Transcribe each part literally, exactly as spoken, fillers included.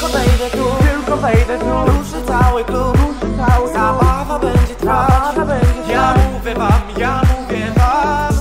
tylko wejdę tu, tylko wejdę tu. Ruszy cały klub, ruszy cały klub. Zabawa będzie trwać, będzie ja mówię wam, ja mówię wam.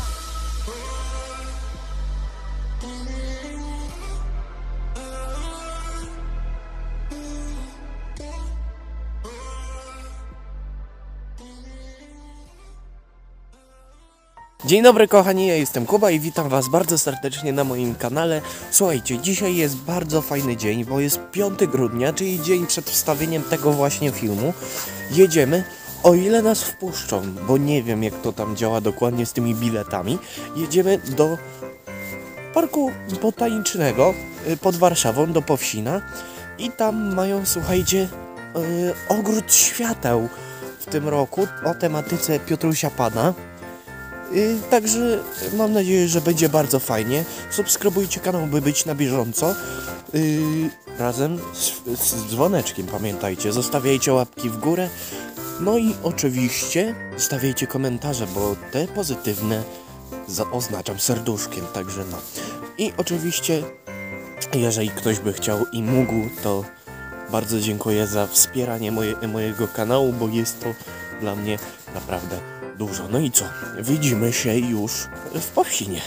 Dzień dobry kochani, ja jestem Kuba i witam was bardzo serdecznie na moim kanale. Słuchajcie, dzisiaj jest bardzo fajny dzień, bo jest piątego grudnia, czyli dzień przed wstawieniem tego właśnie filmu. Jedziemy, o ile nas wpuszczą, bo nie wiem jak to tam działa dokładnie z tymi biletami. Jedziemy do parku botanicznego pod Warszawą, do Powsina. I tam mają, słuchajcie, yy, ogród świateł w tym roku o tematyce Piotrusia Pana. Yy, także mam nadzieję, że będzie bardzo fajnie. Subskrybujcie kanał, by być na bieżąco. Yy, razem z, z dzwoneczkiem, pamiętajcie. Zostawiajcie łapki w górę. No i oczywiście stawiajcie komentarze, bo te pozytywne oznaczam serduszkiem, także no. I oczywiście, jeżeli ktoś by chciał i mógł, to bardzo dziękuję za wspieranie moje, mojego kanału, bo jest to dla mnie naprawdę dużo. No i co? Widzimy się już w Powsinie.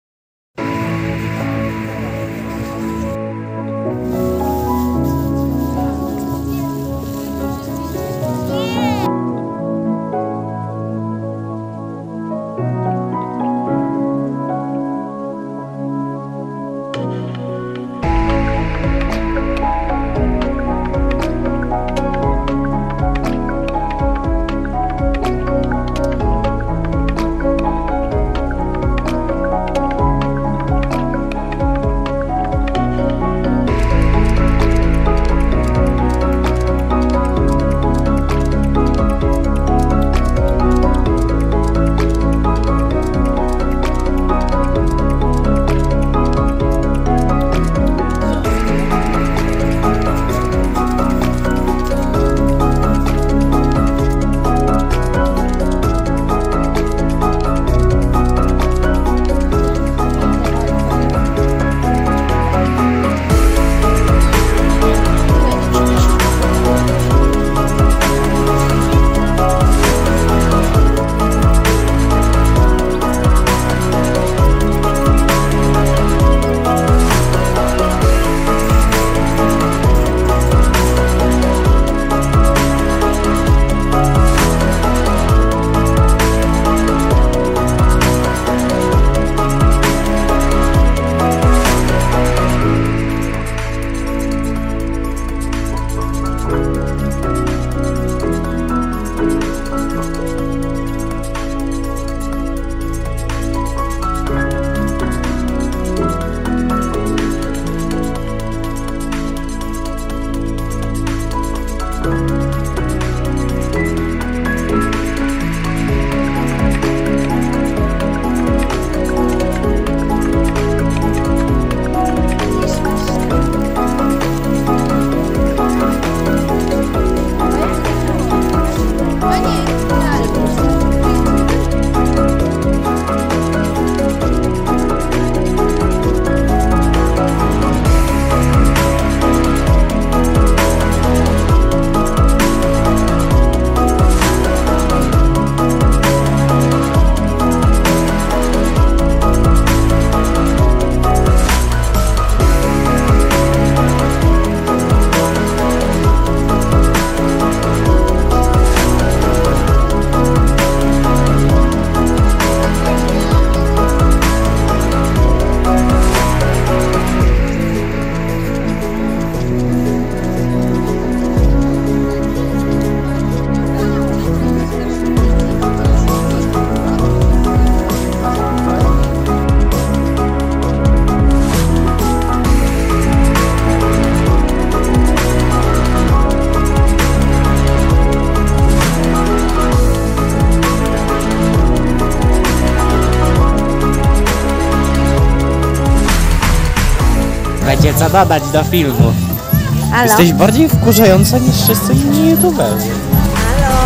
Będzie co dodać do filmu. Halo? Jesteś bardziej wkurzająca niż wszyscy inni youtuberzy. Halo?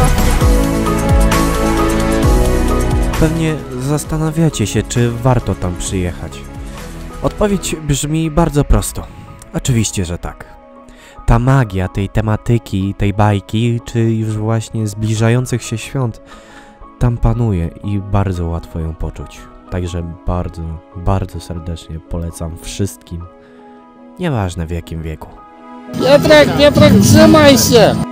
Pewnie zastanawiacie się, czy warto tam przyjechać. Odpowiedź brzmi bardzo prosto. Oczywiście, że tak. ta magia tej tematyki, tej bajki, czy już właśnie zbliżających się świąt tam panuje i bardzo łatwo ją poczuć. Także bardzo, bardzo serdecznie polecam wszystkim, nieważne w jakim wieku. Piotrek, Piotrek, trzymaj się!